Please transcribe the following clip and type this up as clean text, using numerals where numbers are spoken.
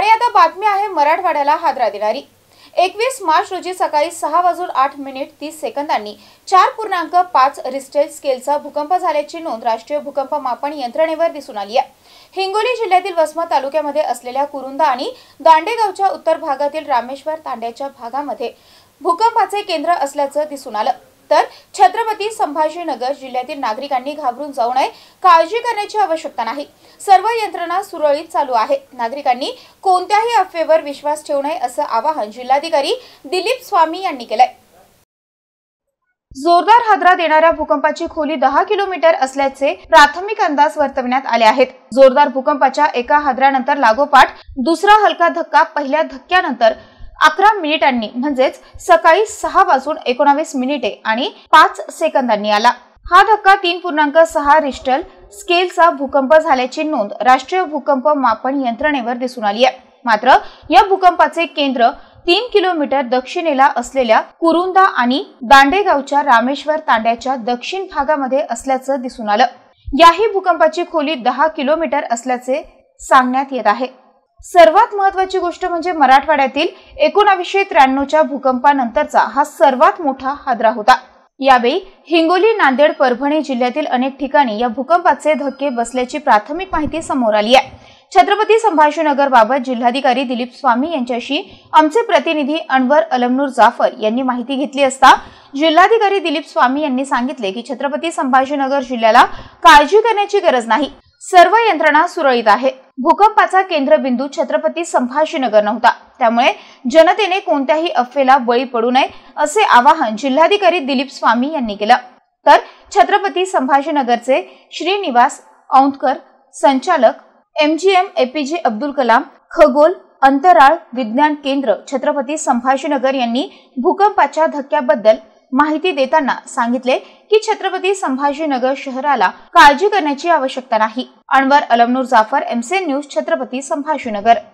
आणि आता बातमी आहे मराठवाड्याला हादरा देणारी। 21 मार्च रोजी सकाळी 6:08:30 4.5 रिश्टर स्केलचा भूकंप झाल्याची नोंद राष्ट्रीय भूकंप मापन यंत्रणेवर दिसून आली आहे। हिंगोली जिल्ह्यातील वसमत तालुक्यामध्ये असलेल्या कुरुंदा आणि दांडेगावच्या उत्तर भागातील रामेश्वर तांड्याच्या भागामध्ये भूकंपाचे केंद्र असल्याचं दिसून आलं। तर छत्रपती संभाजीनगर जिल्ह्यातील नागरिकांनी घाबरून जाऊ नये, काळजी करण्याची आवश्यकता नाही। सर्व यंत्रणा सुरळीत चालू आहे। नागरिकांनी कोणत्याही अफवेवर विश्वास ठेवू नये असं आवाहन जिल्हाधिकारी दिलीप स्वामी यांनी केलंय। जोरदार हादरा देणाऱ्या भूकंपाची खोली 10 किलोमीटर असल्याचे प्राथमिक अंदाज वर्तवण्यात आले आहेत। जोरदार भूकंपाच्या एका हादऱ्यानंतर लागोपाठ दुसरा हलका धक्का पहिल्या धक्क्यानंतर 11 मिनिटांनी म्हणजेच सकाळी 6:19 आणि 5 सेकंदांनी आला। हा धक्का 3.6 रिश्टर स्केलचा भूकंप झाल्याची नोंद राष्ट्रीय भूकंप मापन यंत्रणेवर दिसून आली आहे। मात्र या भूकंपाचे केंद्र 3 किलोमीटर दक्षिणेला असलेल्या कुरुंदा आणि दांडेगावच्या रामेश्वर तांड्याच्या दक्षिण भागामध्ये असल्याचं दिसून आलं। याही भूकंपाची खोली 10 किलोमीटर असल्याचे सांगण्यात येत आहे। सर्वात महत्त्वाची गोष्ट म्हणजे मराठवाड्यातील 1993च्या भूकंपानंतरचा हा सर्वात मोठा हादरा होता। यावेळी हिंगोली, नांदेड, परभणी जिल्ह्यातील अनेक ठिकाणी या भूकंपाचे धक्के बसल्याची प्राथमिक माहिती समोर आली आहे। छत्रपती संभाजीनगर बाबत जिल्हाधिकारी दिलीप स्वामी यांच्याशी आमचे प्रतिनिधी अनवर अलमनूर जाफर यांनी माहिती घेतली असता जिल्हाधिकारी दिलीप स्वामी यांनी सांगितले की छत्रपती संभाजीनगर जिल्ह्याला काळजी करण्याची गरज नाही, सर्व यंत्रणा सुरळीत आहे। भूकंपाचा केंद्रबिंदू छत्रपती संभाजीनगर नव्हता, त्यामुळे जनतेने कोणत्याही अफवेला बळी पडू नये असे आवाहन जिल्हाधिकारी दिलीप स्वामी यांनी केलं। तर छत्रपती संभाजीनगरचे श्रीनिवास औंधकर, संचालक MGM APJ अब्दुल कलाम खगोल अंतराळ विज्ञान केंद्र छत्रपती संभाजीनगर यांनी भूकंपाच्या धक्क्याबद्दल माहिती देताना सांगितले की छत्रपती संभाजीनगर शहराला काळजी करण्याची आवश्यकता नाही। Anwar Almanoor Jafar, MCN news, Chhatrapati Sambhajinagar.